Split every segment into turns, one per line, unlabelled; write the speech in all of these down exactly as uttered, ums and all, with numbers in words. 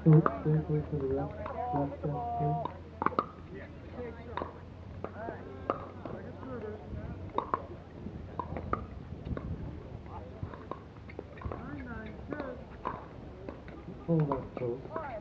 Coach, briefly to the ref, ref check, please. Hold up, coach.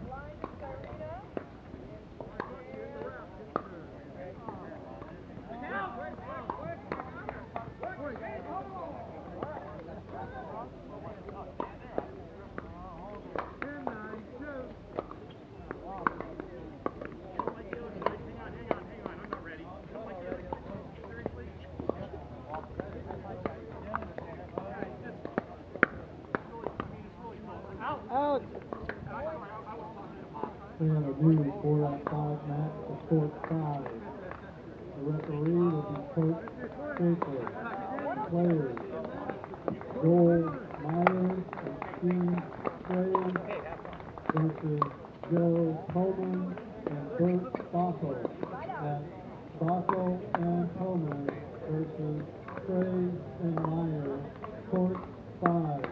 Out.
We have a new four out five match for court five. The referee will be Coach Baker. Players, Joel Myers and Steve Gray versus Joe Coleman and Bert Bossel. That's Bossel and Coleman versus Gray and Myers. Court five.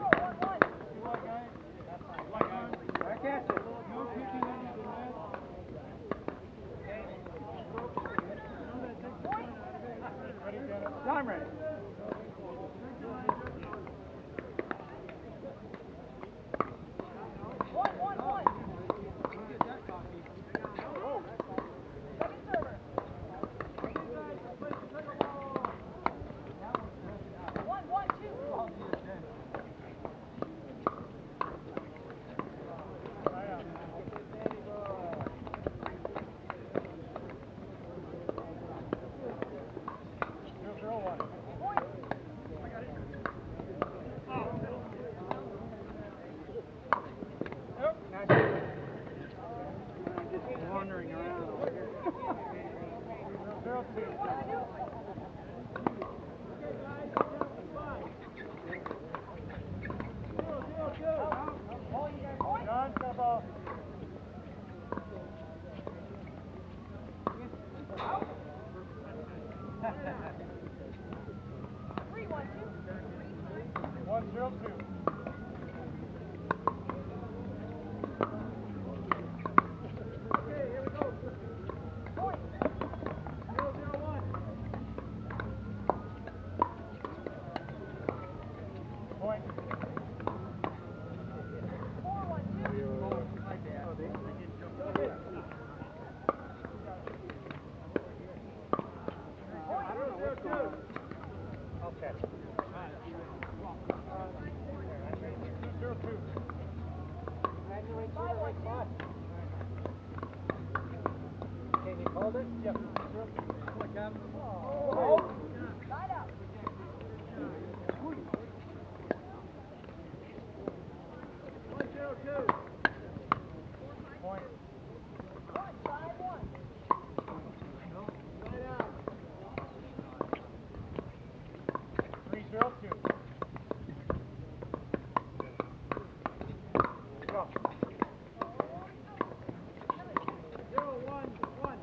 I'm ready. One, one, one. One, one, two. Wandering around over here. Zero two. John, step off. Three, one, two. One, zero, two. Yep. Look up. Oh. Side out. One, zero, two. Point. One, five, one. Side out. Three, zero, two. Go. Zero, one, one.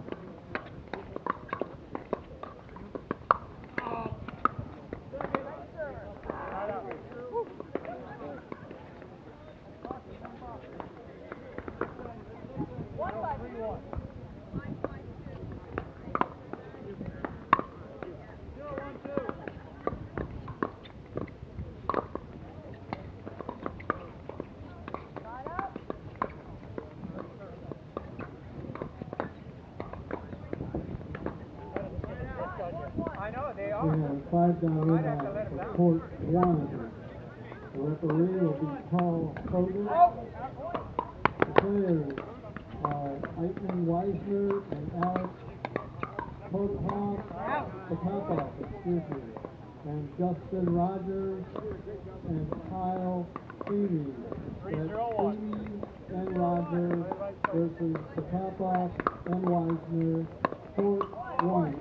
I know, they are.
We have five down for court one. The referee will be Paul Hogan. The players are Eichmann Weisner and Alex Popoff, Popoff, excuse me, and Justin Rogers and Kyle Feeney. That's Feeney and Rogers versus Popoff and Weisner. Court one.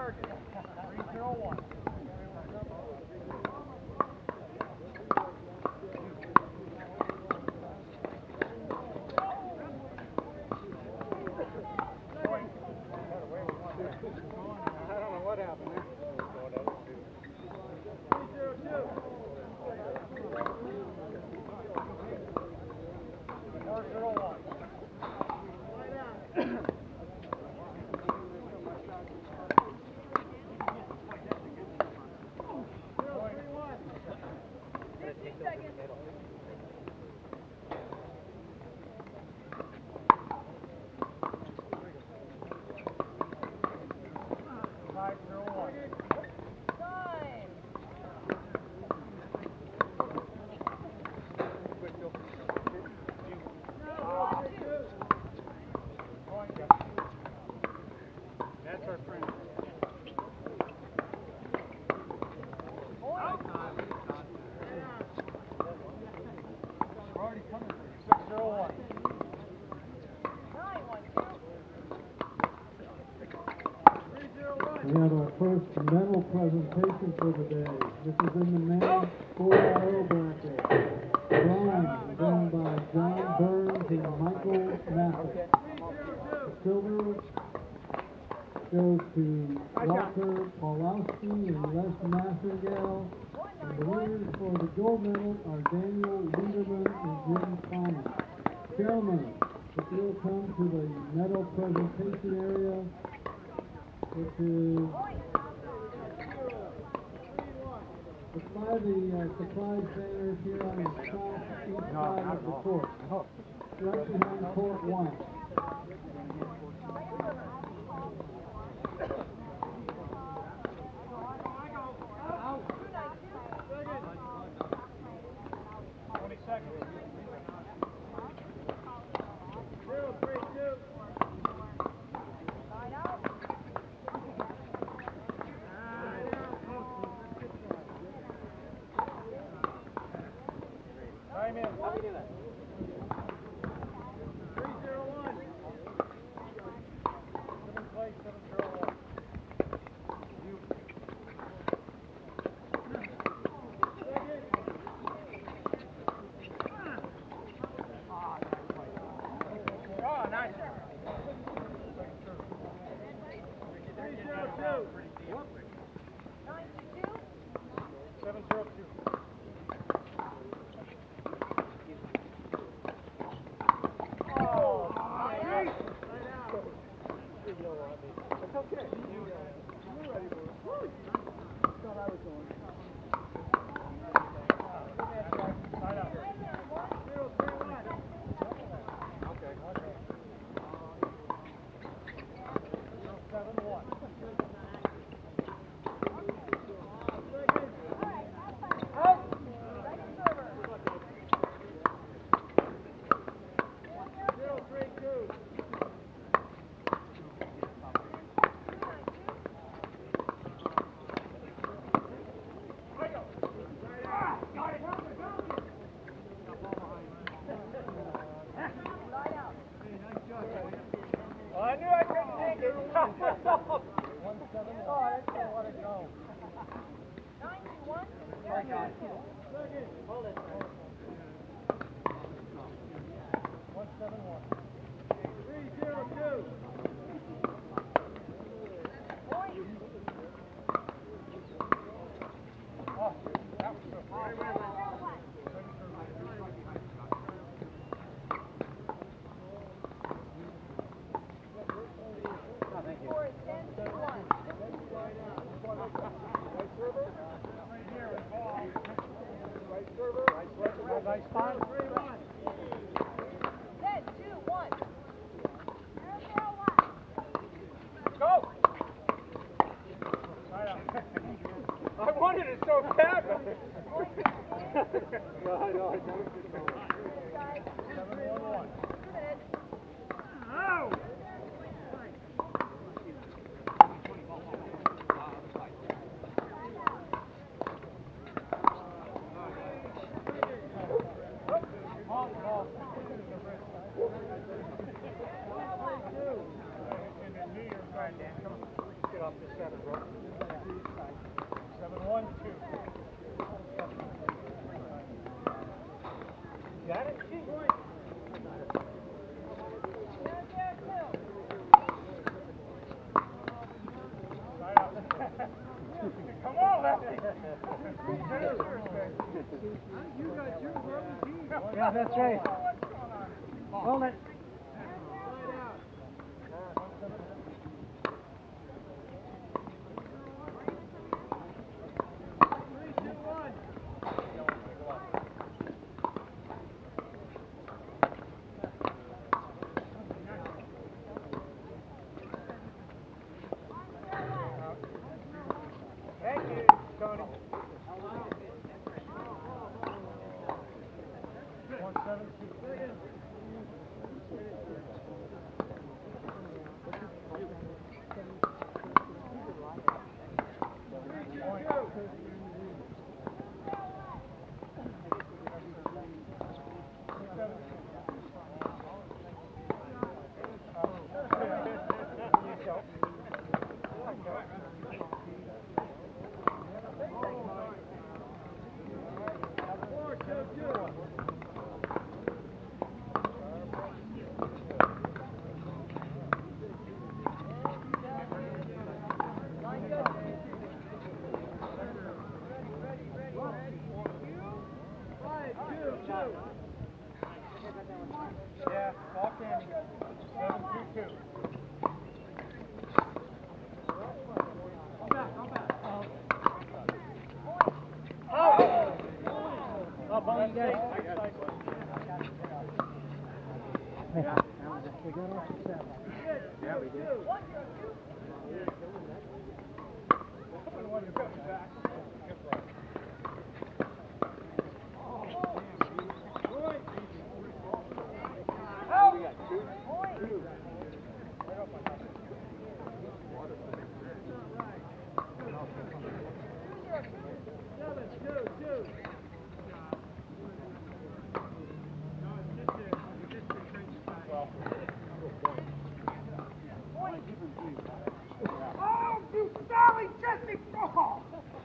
target. three zero one. I don't know what happened there. three zero two. four zero one. five zero one.
Time.
That's our friend. We're already coming for you. six zero one.
Nine one two.
three zero one.
We have our first medal presentation for the day. This is in the men's four row bracket. Bronze won by John Burns and Michael Mathis. Silver goes to Walter Pawlowski and Les Massengill. And the winners for the gold medal are Daniel Linderman and Jim Thomas. Gentlemen, if you'll come to the medal presentation area, which is it's by the uh, surprise banners here on the southeast side of the court, right behind court one.
twenty seconds. Zero, three, two.
Side out.
Time in. How do you do that? three zero one. Seventh place, seven zero one. You. Oh, nice. three zero two.
Nine two two.
seven zero two. Oh, nice. It's okay. You're ready for it. Thought I was going. Side out. Zero, three, one. Okay. Zero, seven, one. Out.
Second server.
Zero, three, two. Well, I knew I couldn't take it. One seven. Oh, I didn't let it go.
Nine two one.
Second. Hold it. One seven one. Three zero two.
Point.
Oh, that was so far.
Score is ten to one.
Right server. Right here with ball. Right server. Right, nice spot. Three one.
Ten two one.
Go. Side out. I wanted it so bad. Well, I know. I know. Seven one one.
Two minutes.
Oh. Get off this center, bro. Come on, Lefty. You got your rubber team.
Yeah, that's right. Hold it.
Thank you, Tony. One seven two. Yeah, ball candy. Seven two two. Come back, come back. Oh! Oh, ball, you got it.
Yeah, we got off the set.
Yeah, we did. One, you're coming back.
We got two. Two.
Seven, two, two. Oh, you Sally Jesse ball!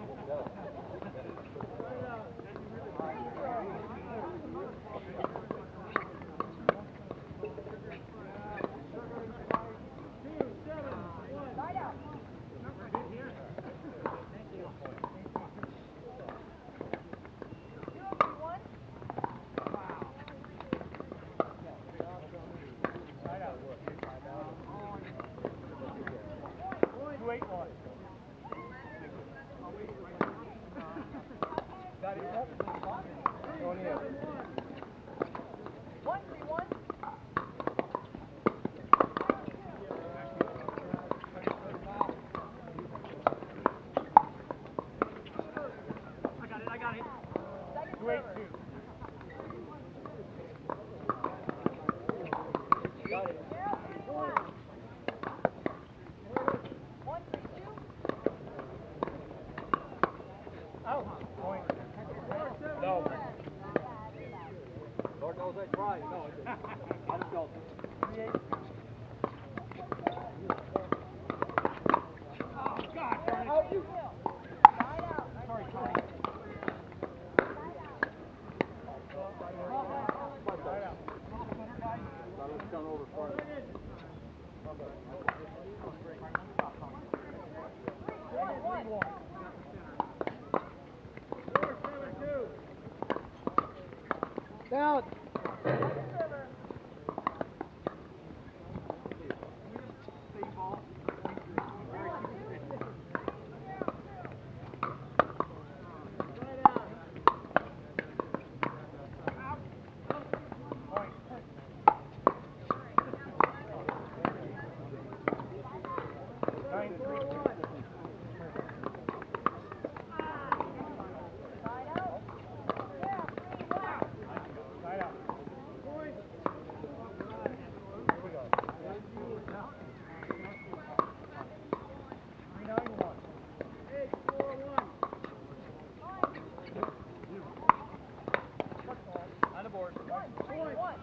Two eight one. Got it. Going in.
One, three, one.
I got it, I got it.
Second
Two eight
server.
two.
Got it.
Zero, three, one. One, three, two.
Out. Point.
No. Lord knows I tried. No, I didn't. I just felt it.
Three eight two. Oh, God darn it.
Out. Side out.
Sorry, sorry. Side out.
Thought it was done over for it.
One, one, one. Four, seven, two.
Down.
Server.
Same ball. Right out. Out. Point. Nine three.
Side out. Yeah, three, one.
Side out. Point. Here we go. Three nine one. Eight four one. On the board.
One, three, one. One,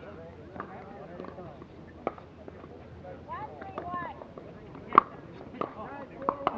three, one.
Nine four one.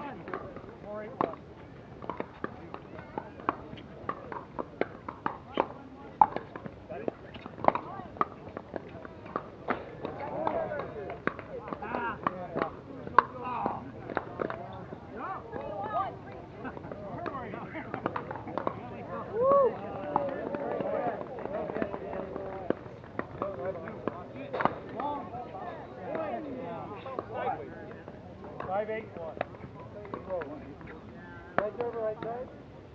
Right server, right side.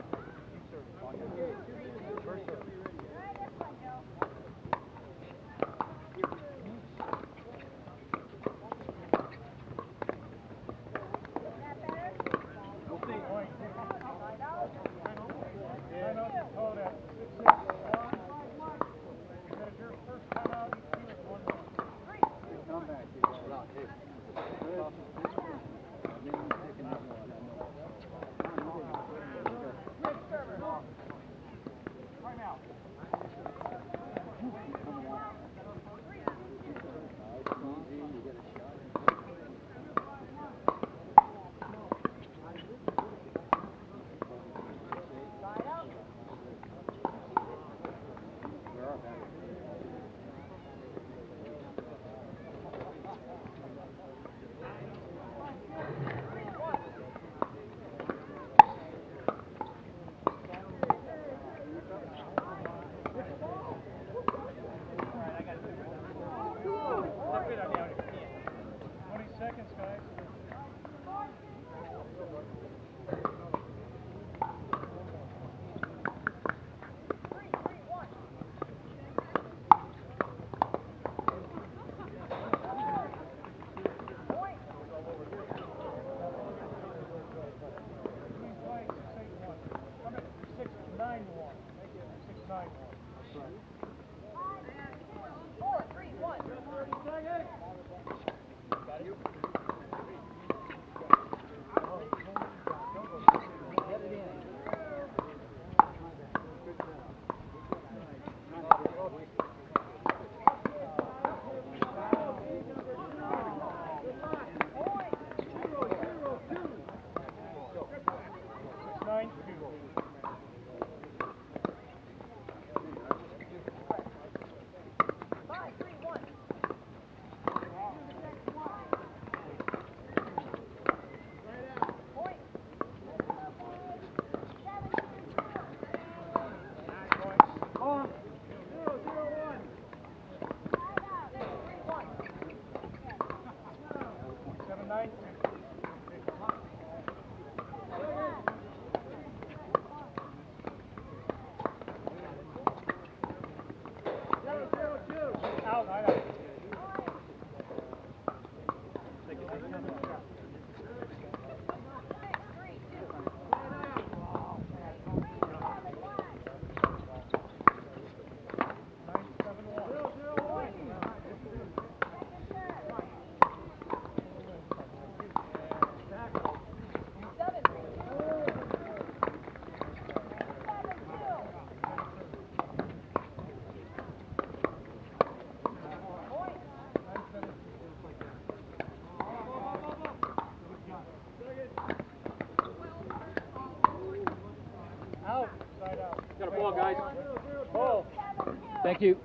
Got a ball, guys.
Ball.
Thank you.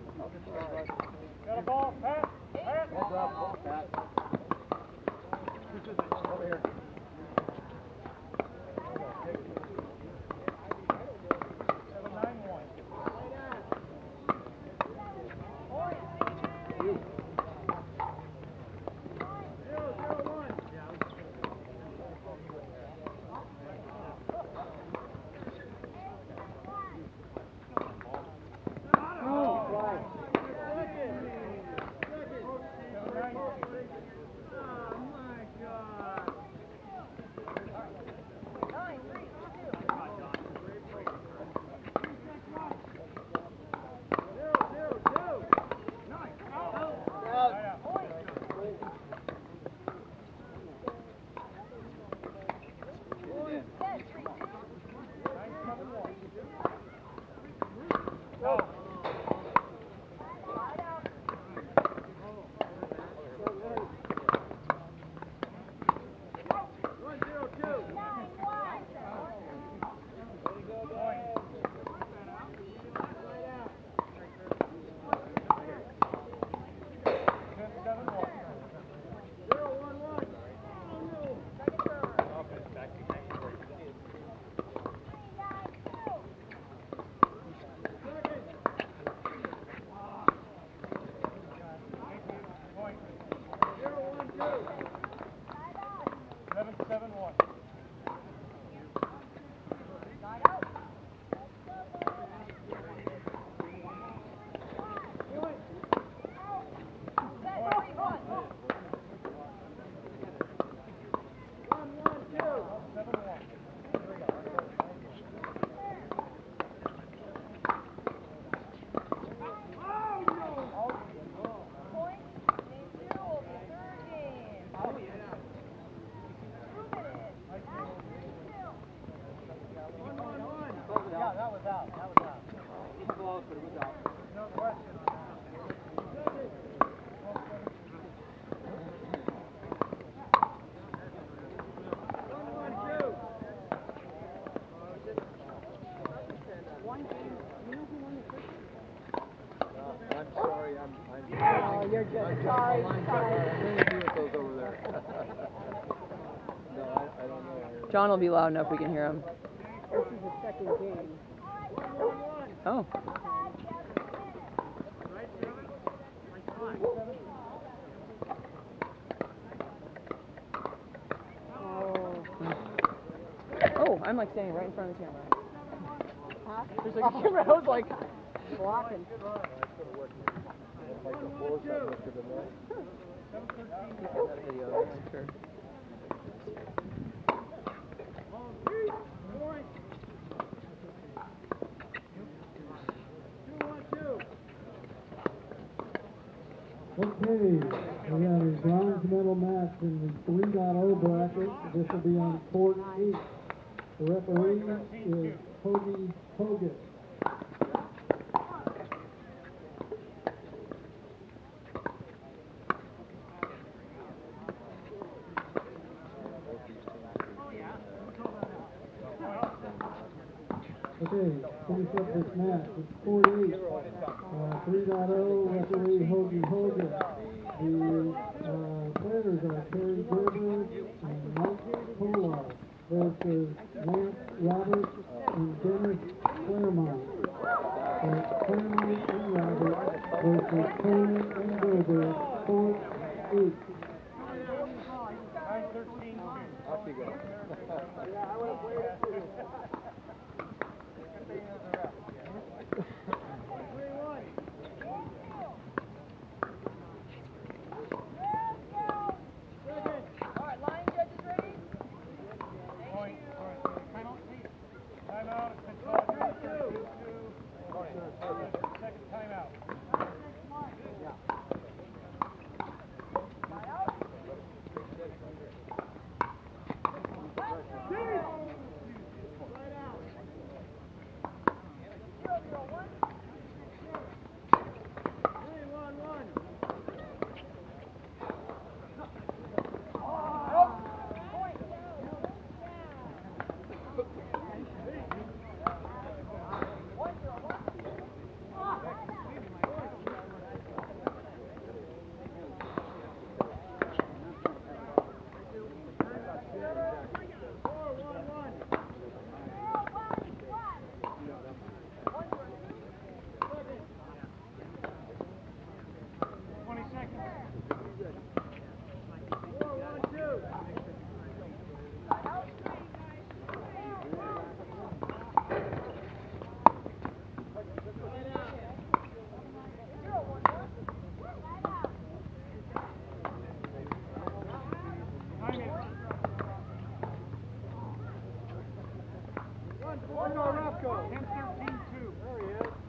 Got a ball, Pat. Pat.
Ball drop, Pat. Over here.
Seven nine one.
You.
Zero zero one. Seven seven one.
but it was out.
No question on that.
I'm sorry, I'm, I'm.
Oh, you're just
I'm
sorry,
I'm
sorry.
with those over there. No, I, I don't know.
John will be loud enough we can hear him.
This is the second game.
Oh. Oh, I'm like standing right in front of the camera.
Huh?
There's like a camera. I was like
Blocking.
Like the force I must have been right.
that video. That's true.
Okay, we have a bronze medal match in the three point oh bracket. This will be on court eight. The referee is Hoagie Hogan. Okay, finish up this match. It's court eight. Uh, three point oh, referee Hoagie Hogan. The uh, players are Terry Gerber and Mike Kolar versus Lance Roberts and Dennis Claremont. Uh, Claremont and Roberts versus Coleman and Gerber, court eight.
nine thirteen two.
Off you go.
Yeah, I would have played it too. three one.
All right, line judges ready?
Point. Time out, please. Time out. Control. Two, two. Second time out. twenty seconds. Four, one, two. Time it. One, four, no, Roscoe. ten thirteen two. There he is.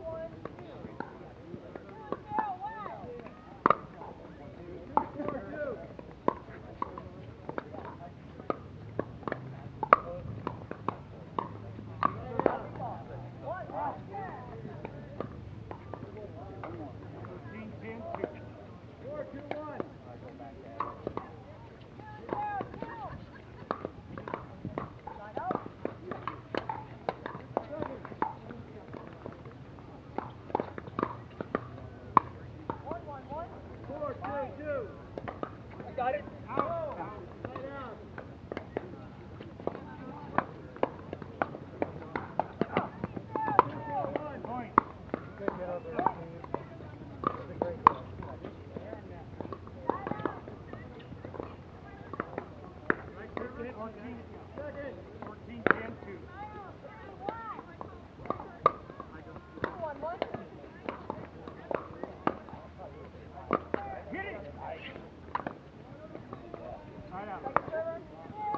Two,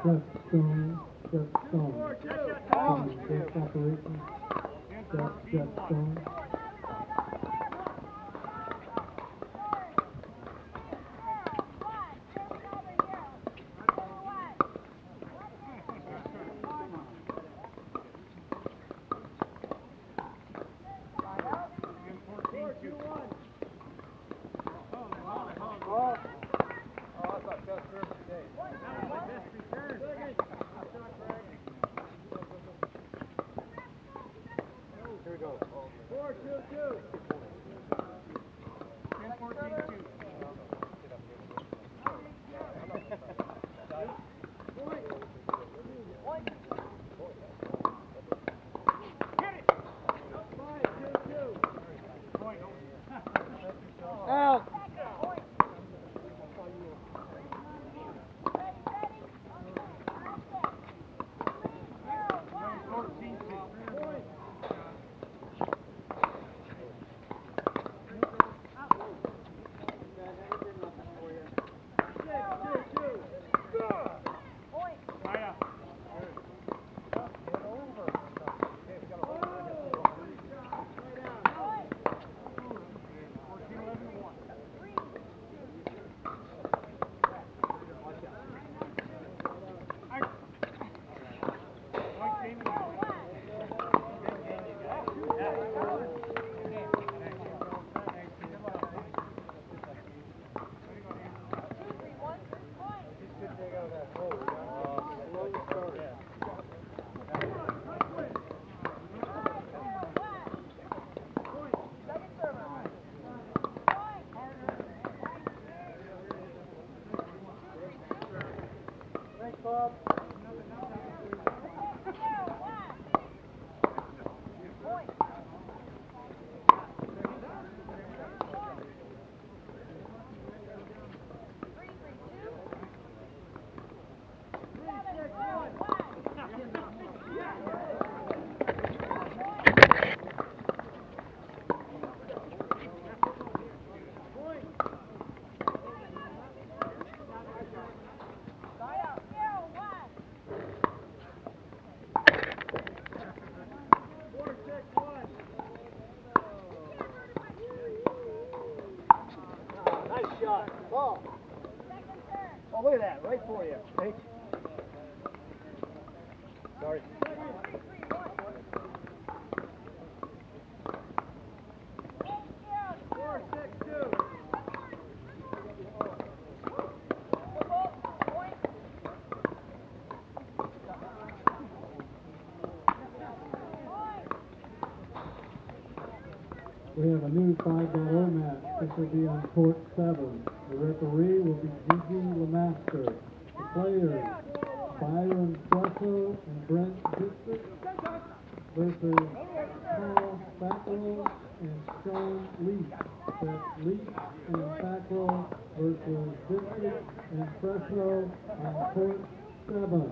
Jeff Stone, Jeff Stone. Jeff Operations, Jeff, Jeff Stone.
Oh, look at that, right for you. Thank you. Sorry. Four, six, two.
We have a new five point oh match. This will be on court seven. The referee will be Gigi Lemaster. The players, Byron Flesso and Brent Dixon versus Paul Fackrell and Sean Leach. That's Leach and Fackrell versus Dixon and Fresno on court seven.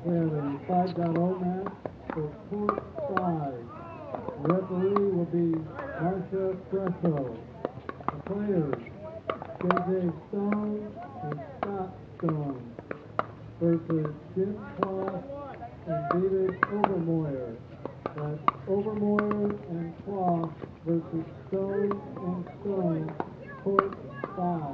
We have a five point oh match for court five. The referee will be Marcia Presso. The players, J J Stone and Scott Stone versus Jim Kloss and David Overmoyer. That's Overmoyer and Kloss versus Stone and Stone, court five.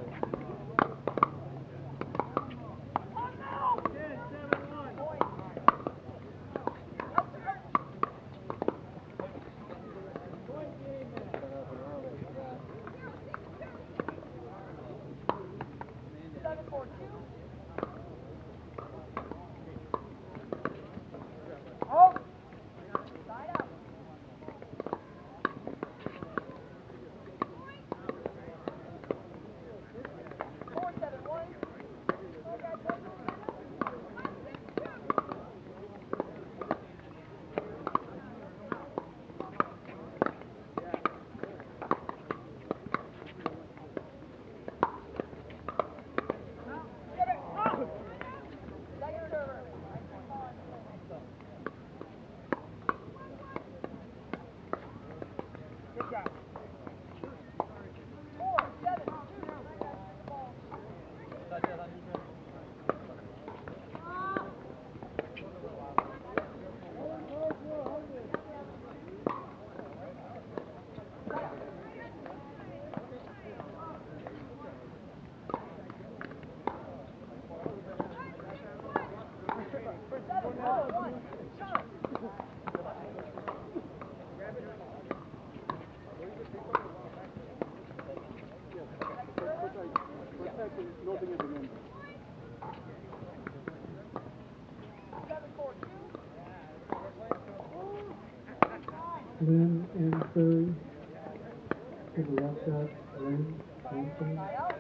Lynn and third. To the left side, Lynn Thompson.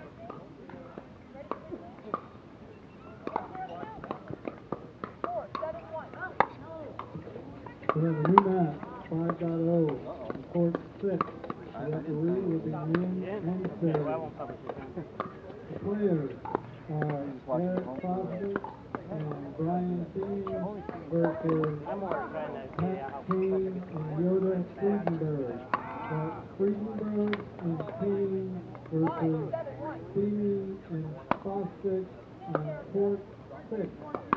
We have a new match, five point oh, in court six. The referee will be Lynn and third. The players are Blair Fosdick and Brian Keane versus Pat Keane and Yoda Friedenberg. That's Friedenberg and Keane versus Keane and Fosdick on court six.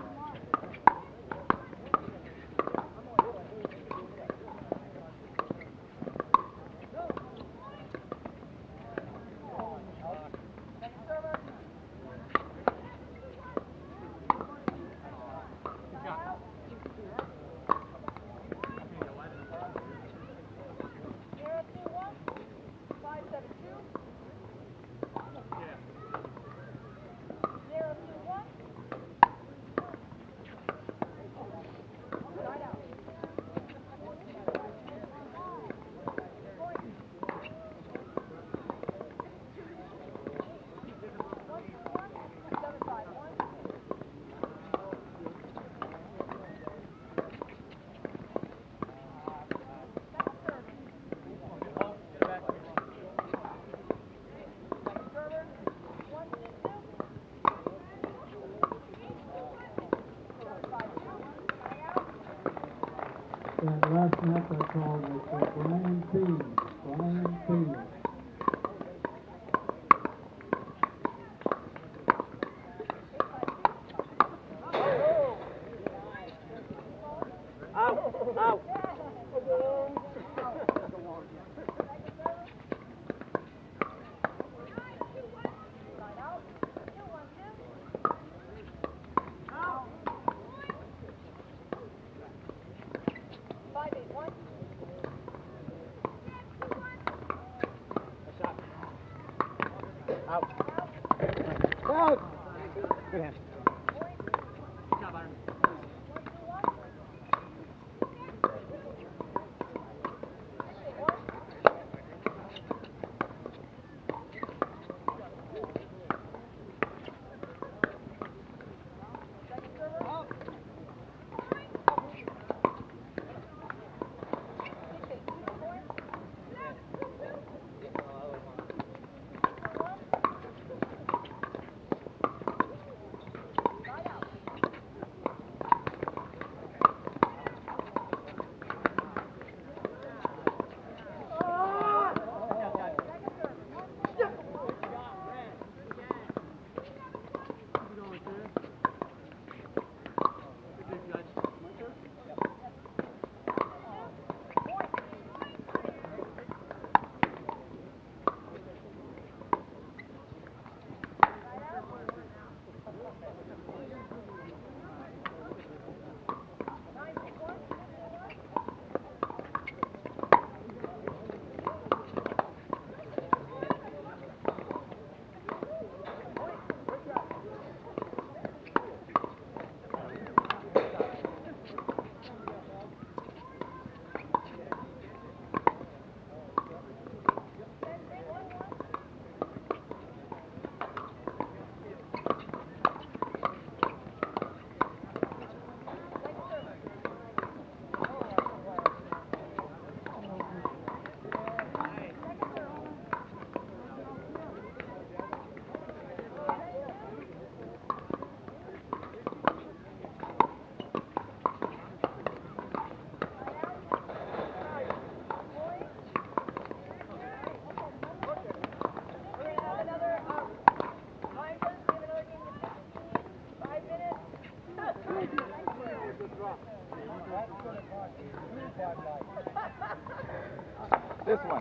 That last match I called was for Brian Keane. Brian Keane.
Out, out. Out. Good hand. Good job, Byron. This one.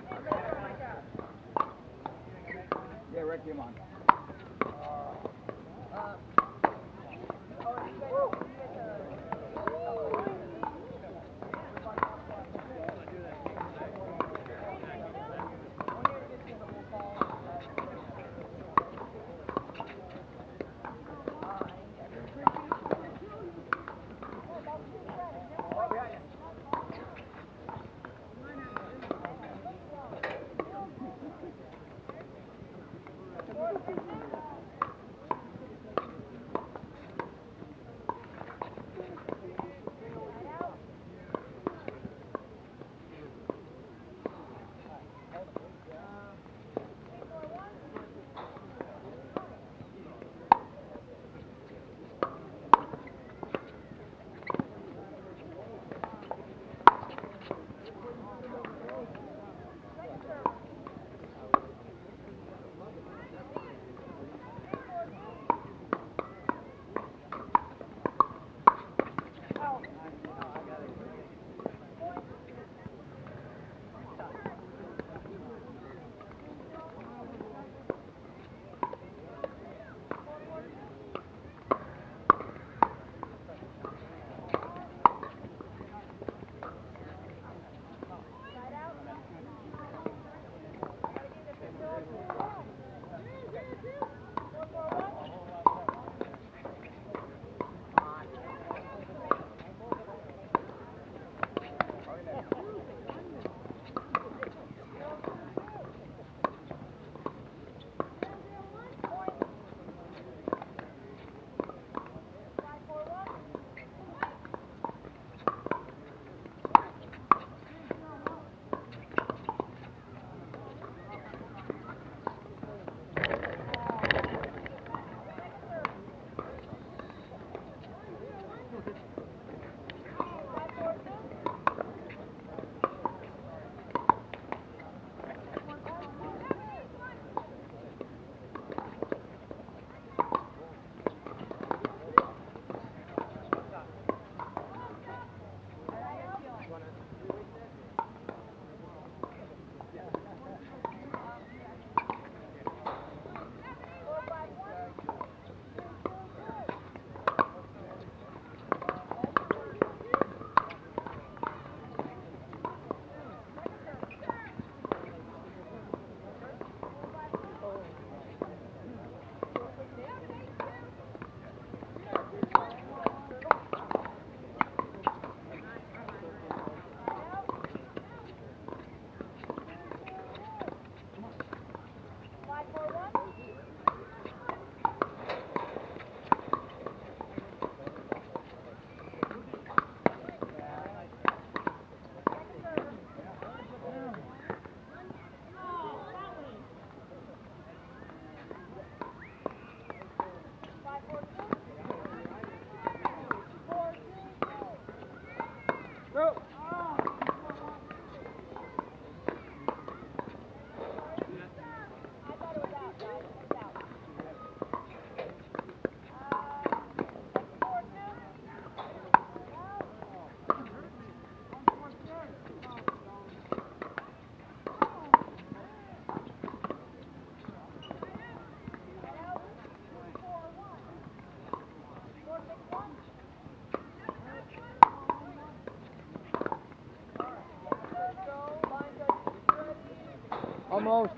Yeah, Rick, come on.
Almost.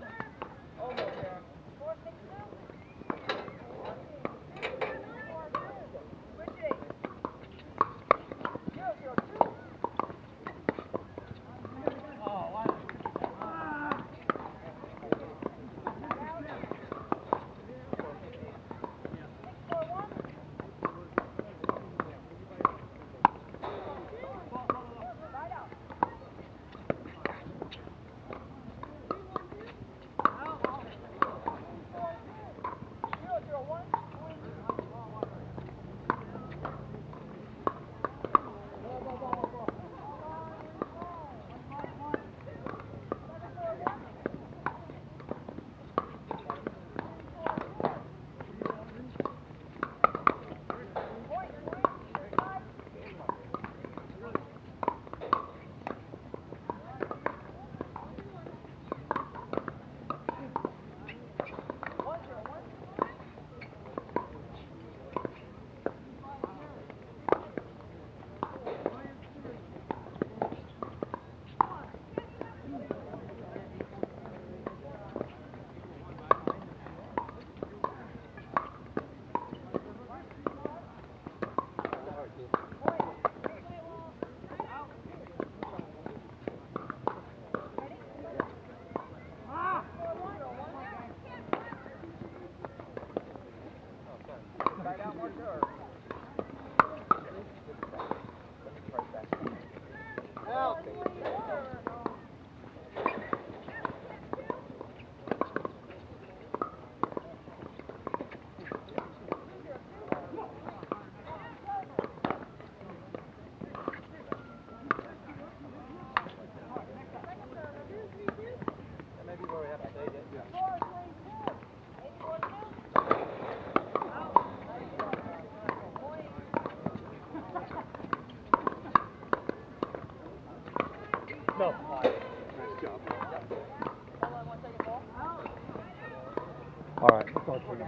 start time.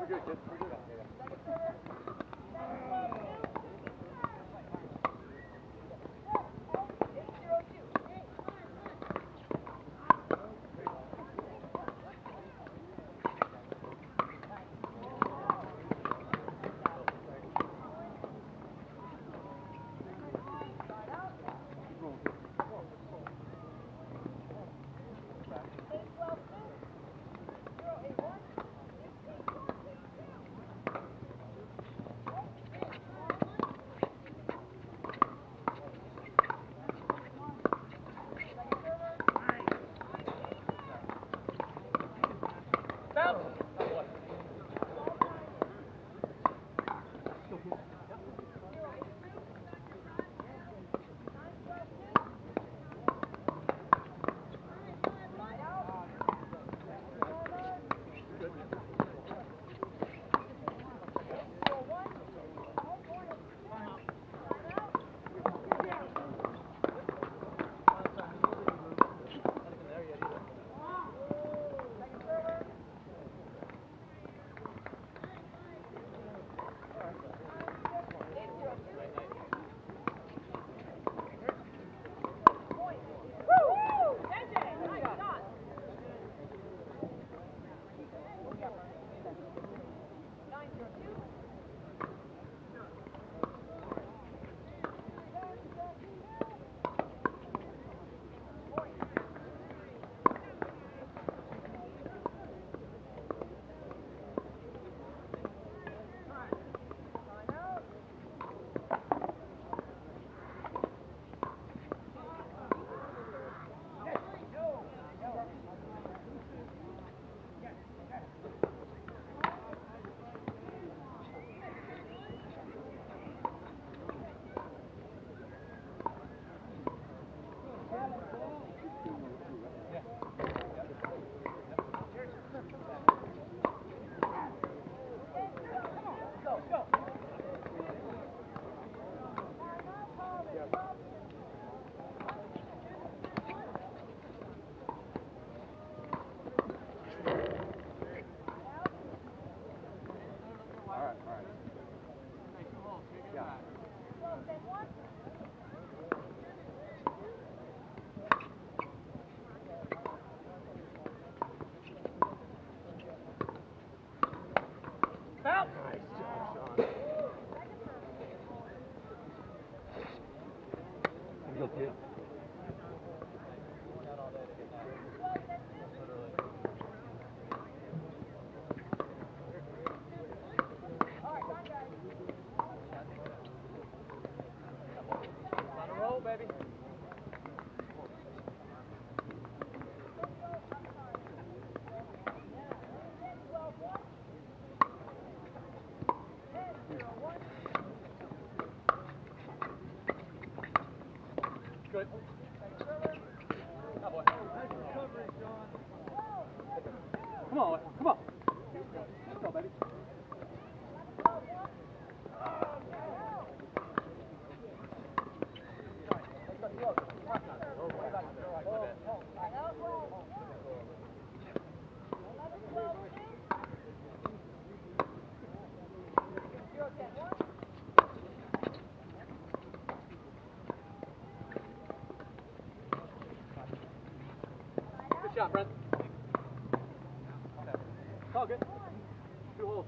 good, kid. We're good.
Good. Oh, boy. Come on, come on. Let's go, baby. Good shot, Brent. It's all good. Two holes.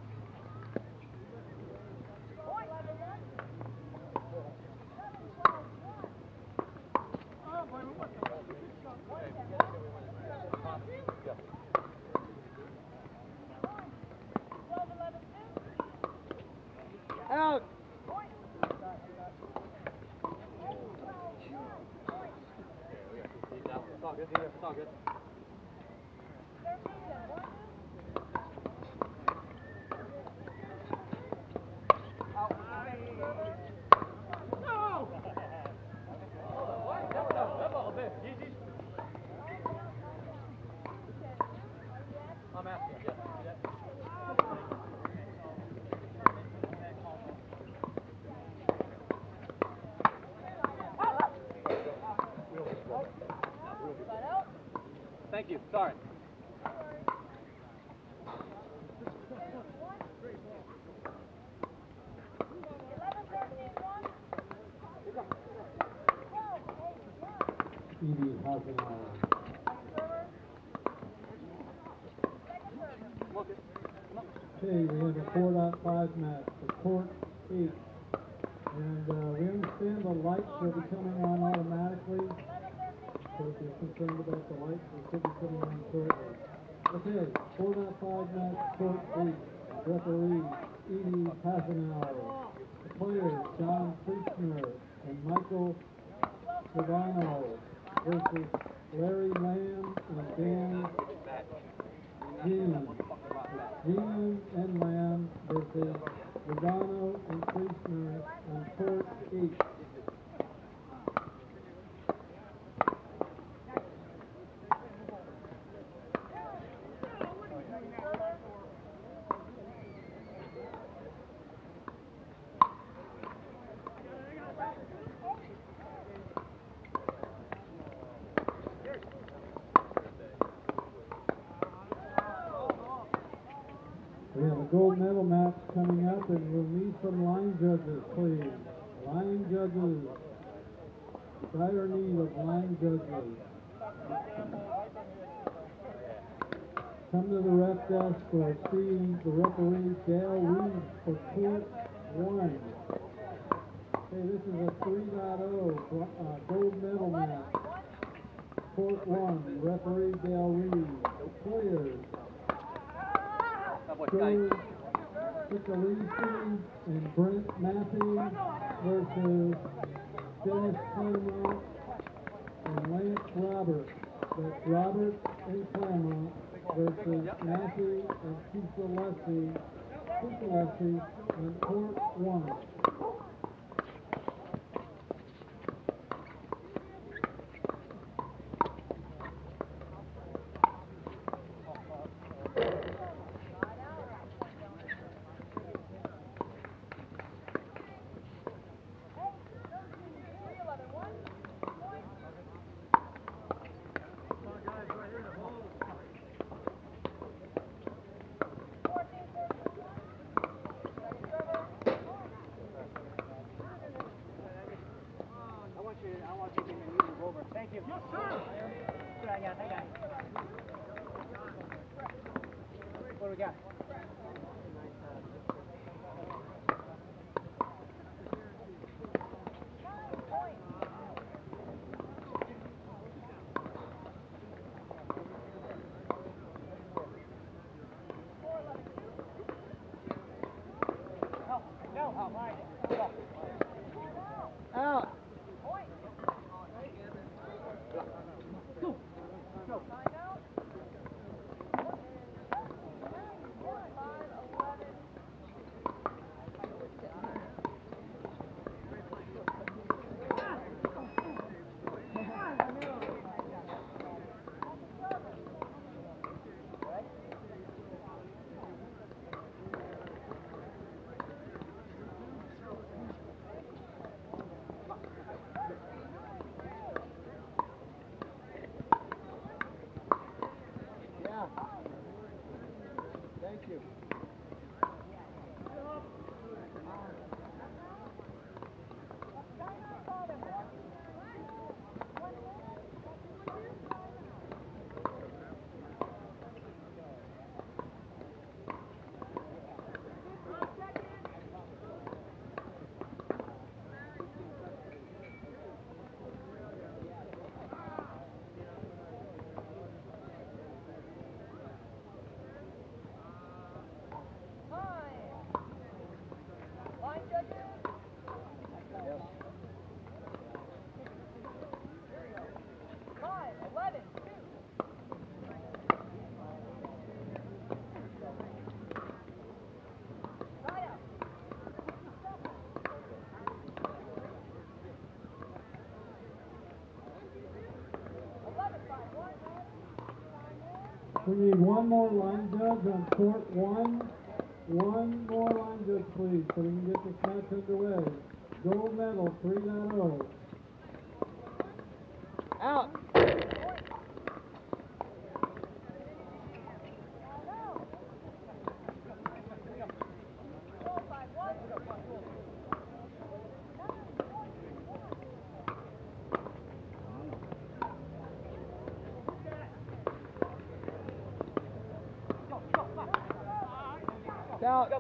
Out. It's all good. It's all good. I'm asking, yes. Thank you. Sorry.
half an hour. Okay, we have a four point five match, the court eight. And uh, we understand the lights will be coming on automatically. So if you're concerned about the lights, they should be coming on shortly. Okay, four point five match, court eight. Referee, Edie Passanauer. The players, John Priestner and Michael Savano versus Larry Lamb and Dan Jean. Jean and Lamb versus Savano and Priestner on court eight. We have a gold medal match coming up, and we'll need some line judges, please. Line judges. Dire need of line judges. Come to the ref desk or see the referee, Dale Reed, for court one. Okay, this is a three point oh uh, gold medal match. Court one, referee Dale Reed. Players. Hills Pickleball and Brent Matthews versus Dennis Claremont and Lance Roberts. That's Roberts and Claremont versus Matthews and Pickleball on court one.
Thank you. Yes, sir. Good, I got, I got. What do we got? No, no, oh, mine.
Out.
Thank you.
We need one more line judge on court one. One more line judge, please, so we can get this match underway. Gold medal, three point oh.
Out. Out.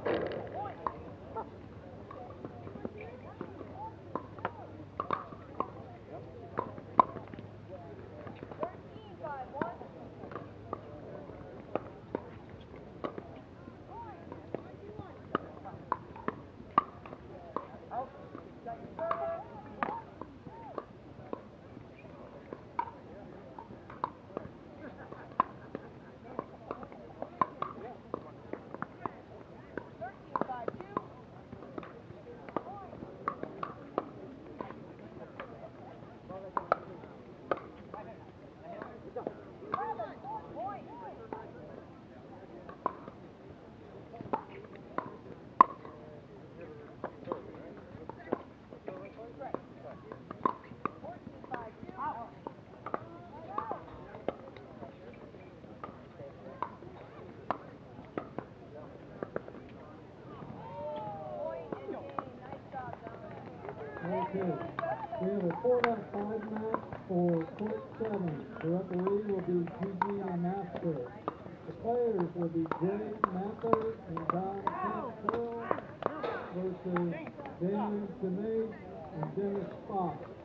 Okay, we have a four out five match for court seven. The referee will be G G and Metzger. The players will be Jay Mather and Don Campbell versus Damon DeMay and Dennis Fox.